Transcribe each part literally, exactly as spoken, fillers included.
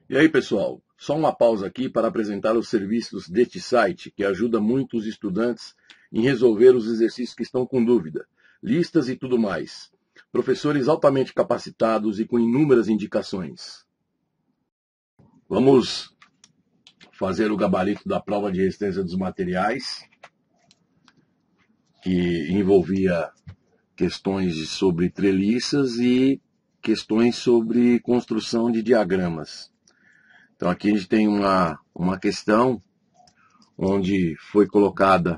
E aí, pessoal, só uma pausa aqui para apresentar os serviços deste site, que ajuda muito os estudantes em resolver os exercícios que estão com dúvida, listas e tudo mais. Professores altamente capacitados e com inúmeras indicações. Vamos fazer o gabarito da prova de resistência dos materiais, que envolvia questões sobre treliças e questões sobre construção de diagramas. Então aqui a gente tem uma, uma questão onde foi colocada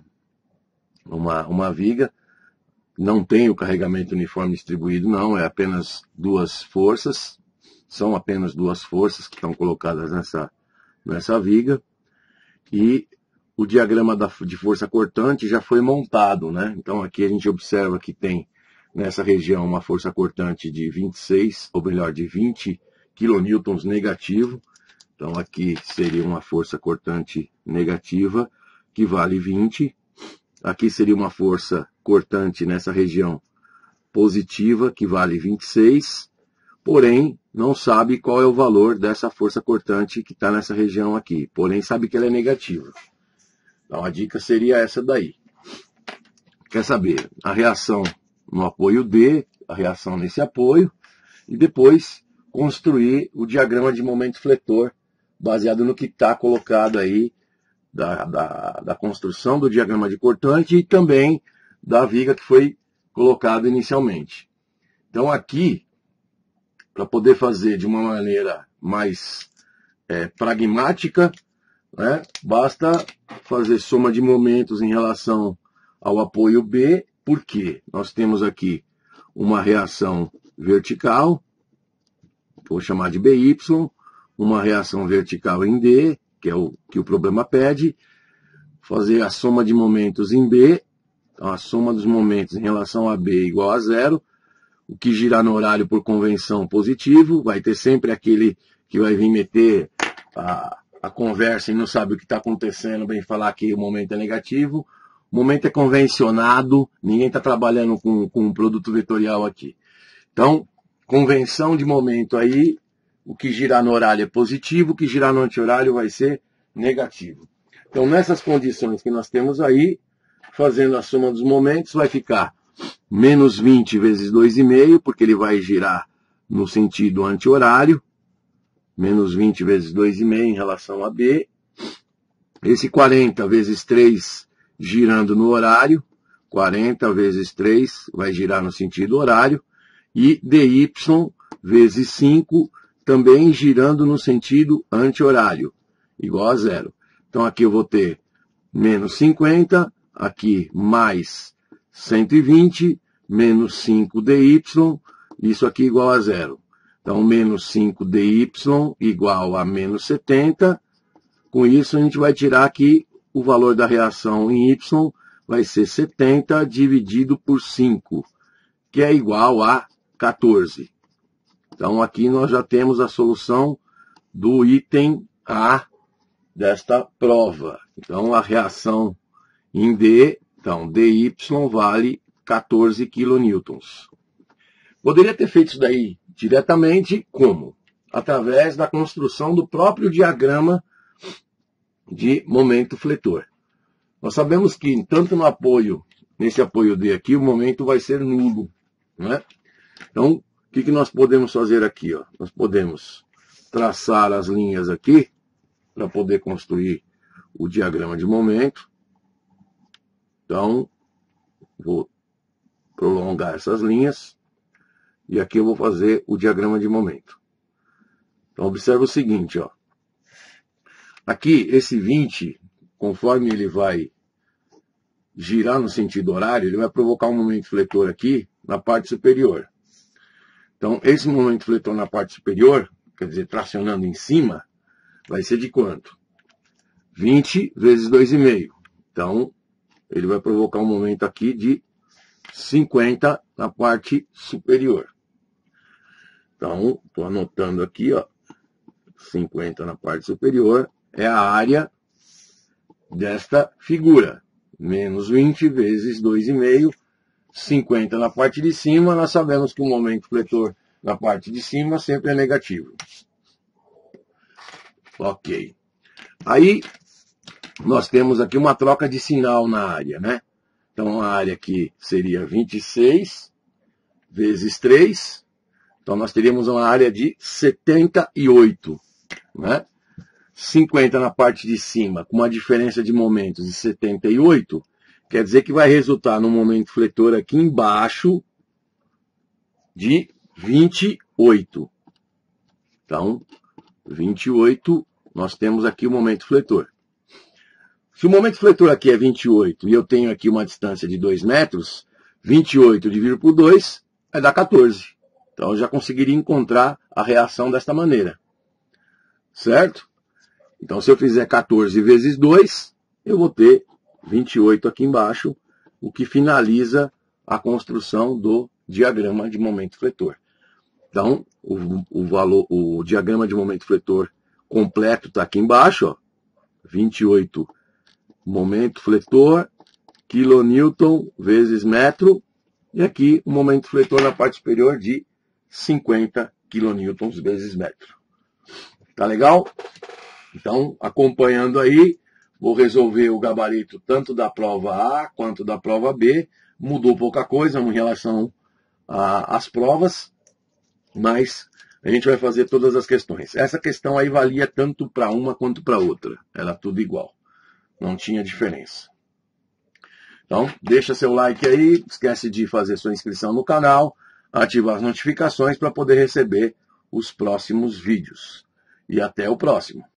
uma, uma viga, não tem o carregamento uniforme distribuído não, é apenas duas forças, são apenas duas forças que estão colocadas nessa, nessa viga, e o diagrama da, de força cortante já foi montado, né? Então aqui a gente observa que tem nessa região uma força cortante de vinte e seis, ou melhor, de vinte quilonewtons negativo. Então aqui seria uma força cortante negativa, que vale vinte. Aqui seria uma força cortante nessa região positiva, que vale vinte e seis. Porém, não sabe qual é o valor dessa força cortante que está nessa região aqui. Porém, sabe que ela é negativa. Então a dica seria essa daí. Quer saber a reação no apoio D, a reação nesse apoio, e depois construir o diagrama de momento fletor, baseado no que está colocado aí da, da, da construção do diagrama de cortante e também da viga que foi colocada inicialmente. Então aqui, para poder fazer de uma maneira mais é, pragmática, né, basta fazer soma de momentos em relação ao apoio B, porque nós temos aqui uma reação vertical, vou chamar de B Y, uma reação vertical em D, que é o que o problema pede, fazer a soma de momentos em B, então a soma dos momentos em relação a B igual a zero, o que girar no horário por convenção positivo, vai ter sempre aquele que vai vir meter a, a conversa e não sabe o que está acontecendo, vem falar que o momento é negativo, o momento é convencionado, ninguém está trabalhando com, com um produto vetorial aqui. Então, convenção de momento aí, o que girar no horário é positivo, o que girar no anti-horário vai ser negativo. Então, nessas condições que nós temos aí, fazendo a soma dos momentos, vai ficar menos vinte vezes dois vírgula cinco, porque ele vai girar no sentido anti-horário, menos vinte vezes dois vírgula cinco em relação a B. Esse quarenta vezes três girando no horário, quarenta vezes três vai girar no sentido horário, e dy vezes cinco também girando no sentido anti-horário, igual a zero. Então aqui eu vou ter menos cinquenta, aqui mais cento e vinte, menos cinco dy, isso aqui igual a zero. Então menos cinco dy igual a menos setenta. Com isso a gente vai tirar aqui o valor da reação em y, vai ser setenta dividido por cinco, que é igual a quatorze. Então aqui nós já temos a solução do item A desta prova. Então a reação em D, então dy vale quatorze quilonewtons. Poderia ter feito isso daí diretamente, como? Através da construção do próprio diagrama de momento fletor. Nós sabemos que tanto no apoio, nesse apoio D aqui, o momento vai ser nulo, né? Então, o que, que nós podemos fazer aqui? Ó? Nós podemos traçar as linhas aqui para poder construir o diagrama de momento. Então, vou prolongar essas linhas e aqui eu vou fazer o diagrama de momento. Então, observa o seguinte, ó. Aqui, esse vinte, conforme ele vai girar no sentido horário, ele vai provocar um momento fletor aqui na parte superior. Então, esse momento fletor na parte superior, quer dizer, tracionando em cima, vai ser de quanto? vinte vezes dois vírgula cinco. Então, ele vai provocar um momento aqui de cinquenta na parte superior. Então, estou anotando aqui, ó, cinquenta na parte superior é a área desta figura. Menos vinte vezes dois vírgula cinco, cinquenta na parte de cima, nós sabemos que o momento fletor na parte de cima sempre é negativo. Ok. Aí, nós temos aqui uma troca de sinal na área, né? Então, a área aqui seria vinte e seis vezes três. Então, nós teríamos uma área de setenta e oito, né? cinquenta na parte de cima, com uma diferença de momentos de setenta e oito, quer dizer que vai resultar no momento fletor aqui embaixo de vinte e oito. Então, vinte e oito, nós temos aqui o momento fletor. Se o momento fletor aqui é vinte e oito e eu tenho aqui uma distância de dois metros, vinte e oito dividido por dois vai dar quatorze. Então, eu já conseguiria encontrar a reação desta maneira. Certo? Então, se eu fizer quatorze vezes dois, eu vou ter vinte e oito aqui embaixo, o que finaliza a construção do diagrama de momento fletor. Então, o, o, valor, o diagrama de momento fletor completo está aqui embaixo, ó, vinte e oito momento fletor, quilonewton vezes metro, e aqui o momento fletor na parte superior de cinquenta quilonewtons vezes metro. Tá legal? Então, acompanhando aí, vou resolver o gabarito tanto da prova A quanto da prova B. Mudou pouca coisa em relação às provas, mas a gente vai fazer todas as questões. Essa questão aí valia tanto para uma quanto para outra. Era tudo igual. Não tinha diferença. Então, deixa seu like aí, esquece de fazer sua inscrição no canal, ativar as notificações para poder receber os próximos vídeos. E até o próximo.